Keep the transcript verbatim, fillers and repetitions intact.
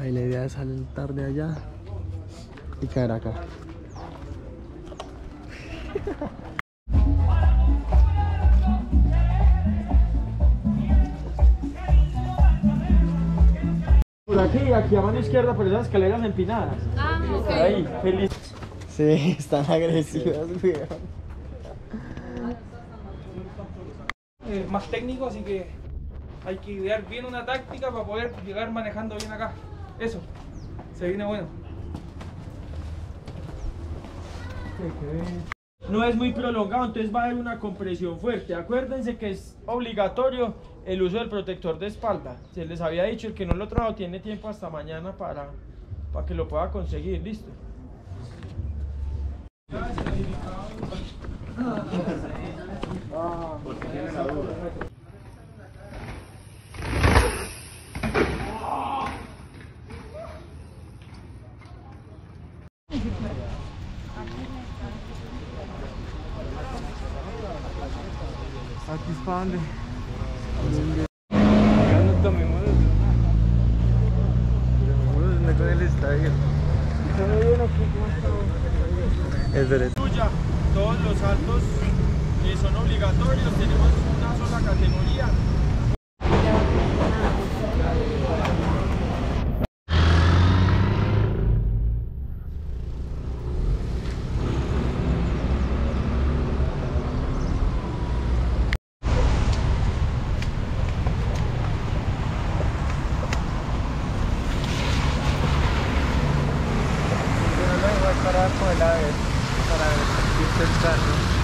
Ahí la idea es saltar de allá y caer acá. Por aquí, aquí a mano izquierda, por esas escaleras empinadas. Ah, ok. Ahí, feliz. Sí, están agresivas, weón. Eh, más técnico, así que hay que idear bien una táctica para poder llegar manejando bien acá. Eso, se viene bueno. No es muy prolongado, entonces va a haber una compresión fuerte. Acuérdense que es obligatorio el uso del protector de espalda. Se les había dicho, el que no lo trajo tiene tiempo hasta mañana para, para que lo pueda conseguir. Listo. Porque tienen la duda. Aquí es para dónde. Ya no tomemos. Tomémonos con el estadio. Es verdad. Tuya, todos los saltos que son obligatorios, tenemos una sola categoría. Para con el ave, para ver si está el carro.